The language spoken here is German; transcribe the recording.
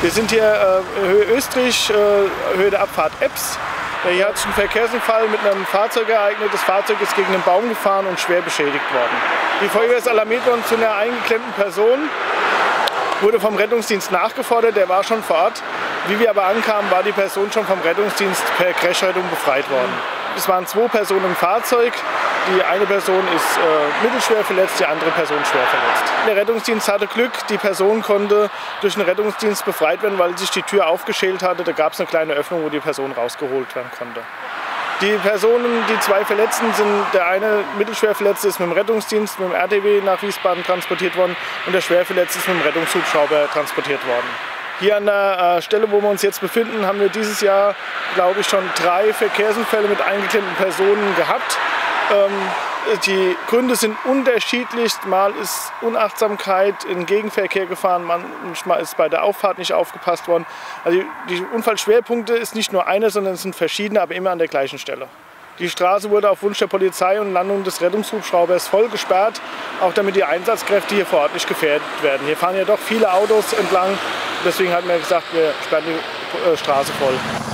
Wir sind hier Höhe Österreich, Höhe der Abfahrt Ebbs. Hier hat sich ein Verkehrsunfall mit einem Fahrzeug ereignet. Das Fahrzeug ist gegen einen Baum gefahren und schwer beschädigt worden. Die Feuerwehr ist alarmiert worden zu einer eingeklemmten Person, wurde vom Rettungsdienst nachgefordert, der war schon vor Ort. Wie wir aber ankamen, war die Person schon vom Rettungsdienst per Crashrettung befreit worden. Es waren 2 Personen im Fahrzeug. Die eine Person ist mittelschwer verletzt, die andere Person schwer verletzt. Der Rettungsdienst hatte Glück, die Person konnte durch den Rettungsdienst befreit werden, weil sich die Tür aufgeschält hatte. Da gab es eine kleine Öffnung, wo die Person rausgeholt werden konnte. Die Personen, die 2 Verletzten sind, der eine mittelschwer Verletzte ist mit dem Rettungsdienst, mit dem RTW nach Wiesbaden transportiert worden und der schwer Verletzte ist mit dem Rettungshubschrauber transportiert worden. Hier an der Stelle, wo wir uns jetzt befinden, haben wir dieses Jahr, glaube ich, schon 3 Verkehrsunfälle mit eingeklemmten Personen gehabt. Die Gründe sind unterschiedlich. Mal ist Unachtsamkeit in Gegenverkehr gefahren, manchmal ist bei der Auffahrt nicht aufgepasst worden. Also die Unfallschwerpunkte ist nicht nur einer, sondern es sind verschiedene, aber immer an der gleichen Stelle. Die Straße wurde auf Wunsch der Polizei und Landung des Rettungshubschraubers voll gesperrt, auch damit die Einsatzkräfte hier vor Ort nicht gefährdet werden. Hier fahren ja doch viele Autos entlang, deswegen hat man gesagt, wir sperren die Straße voll.